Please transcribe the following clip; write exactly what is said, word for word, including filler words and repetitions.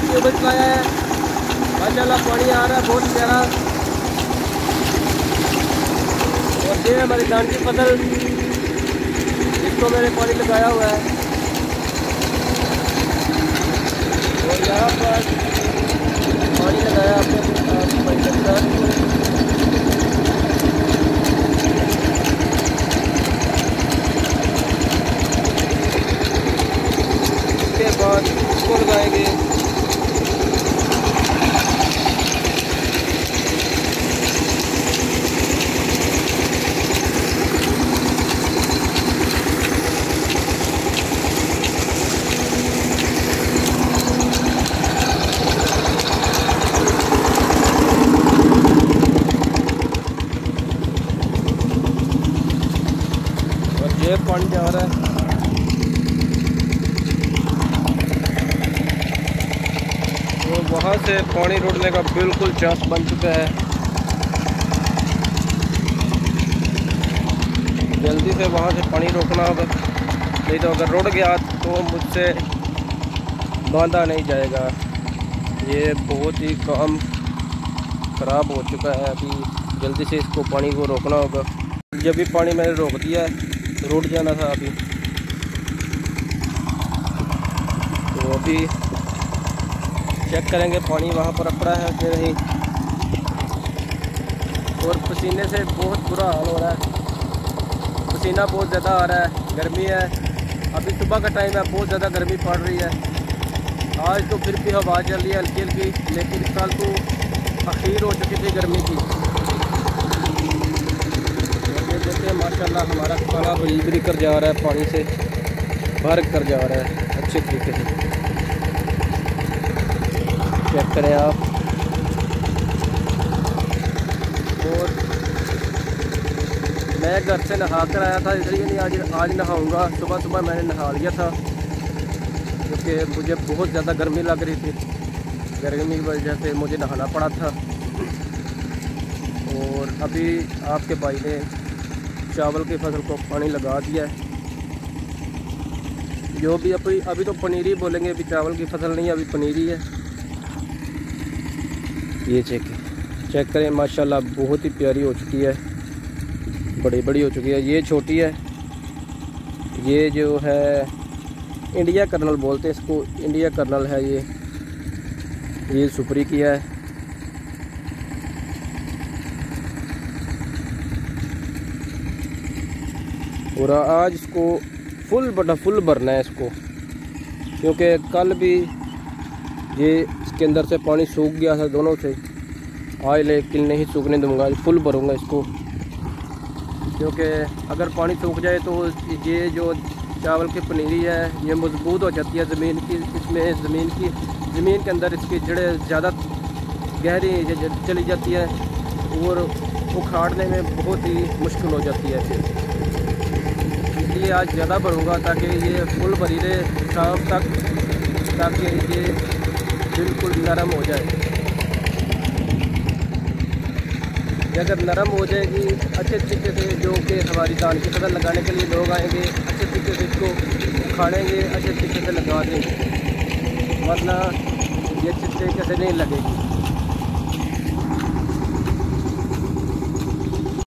के ऊपर चलाया है। माशाल्लाह पानी आ रहा है बहुत प्यारा। और ये हमारी धान की फसल, इसको मैंने पानी लगाया हुआ है। और यहाँ पर पानी लगाया आपने इसके बाद इसको लगाएंगे। ये पानी जा रहा है। तो वहाँ से पानी रोकने का बिल्कुल चांस बन चुका है। जल्दी से वहाँ से पानी रोकना होगा, नहीं तो अगर रुड़ गया तो मुझसे बांधा नहीं जाएगा। ये बहुत ही काम ख़राब हो चुका है। अभी जल्दी से इसको पानी को रोकना होगा। जब भी पानी मैंने रोक दिया है, रुड़ जाना था अभी। तो अभी चेक करेंगे पानी वहाँ पर अकड़ा है कि नहीं। और पसीने से बहुत बुरा हाल हो रहा है, पसीना बहुत ज़्यादा आ रहा है, गर्मी है। अभी सुबह का टाइम है, बहुत ज़्यादा गर्मी पड़ रही है। आज तो फिर भी हवा चल रही है हल्की हल्की, लेकिन इस साल तो अखीर हो चुकी थी गर्मी की। देखते हैं माशाल्लाह हमारा खाना बरी कर जा रहा है, पानी से भर कर जा रहा है अच्छे तरीके से। चेक करें आप। और मैं घर से नहा कर आया था, इसलिए नहीं आज आज नहाऊंगा। सुबह सुबह मैंने नहा लिया था क्योंकि मुझे बहुत ज़्यादा गर्मी लग रही थी। गर्मी की वजह से मुझे नहाना पड़ा था। और अभी आपके भाई ने चावल की फसल को पानी लगा दिया है। जो भी अभी अभी तो पनीरी बोलेंगे, अभी चावल की फसल नहीं, अभी पनीरी है। ये चेक चेक करें माशाल्लाह बहुत ही प्यारी हो चुकी है, बड़ी बड़ी हो चुकी है। ये छोटी है, ये जो है इंडिया कर्नल बोलते हैं इसको, इंडिया कर्नल है ये। ये सुपरी किया है। और आज इसको फुल बड़ा फुल भरना है इसको, क्योंकि कल भी ये इसके अंदर से पानी सूख गया था दोनों से। आज लेकिन नहीं सूखने दूंगा, फुल भरूंगा इसको। क्योंकि अगर पानी सूख जाए तो ये जो चावल की पनीरी है ये मजबूत हो जाती है ज़मीन की। इसमें ज़मीन की ज़मीन के अंदर इसकी जड़ें ज़्यादा गहरी चली जाती है और उखाड़ने में बहुत ही मुश्किल हो जाती है फिर। इसलिए आज ज़्यादा भरूँगा ताकि ये फुल भरी रहे शाम तक, ताकि ये बिल्कुल नरम हो जाए। अगर नरम हो जाएगी अच्छे तरीके से, जो कि हमारी धान की फसल लगाने के लिए लोग आएंगे, अच्छे तरीके से इसको उखाड़ेंगे, अच्छे तरीके से लगा देंगे, वरना ये अच्छे तरीके से नहीं लगेगी।